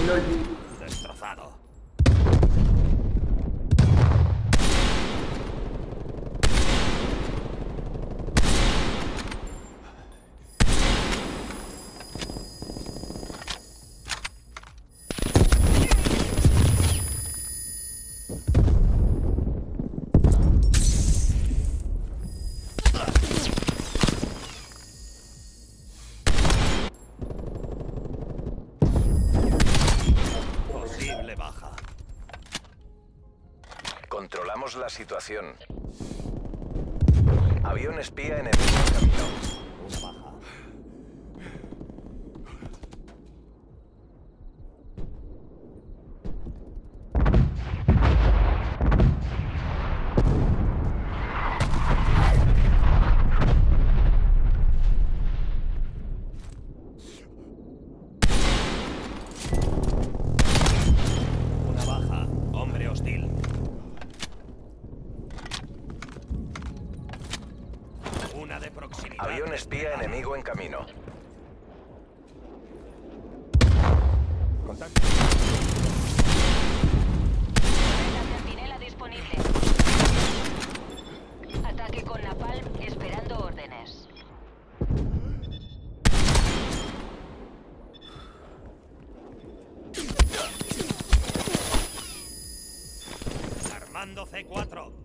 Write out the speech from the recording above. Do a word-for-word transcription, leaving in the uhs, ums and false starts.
Destrozado. Posible baja. Controlamos la situación. Avión espía enemigo en camino. Una baja. Una baja. Hombre hostil. Una de proximidad. Avión espía desplegada. enemigo en camino. Contacto. La centinela disponible. Ataque con napalm esperando órdenes. Armando C cuatro.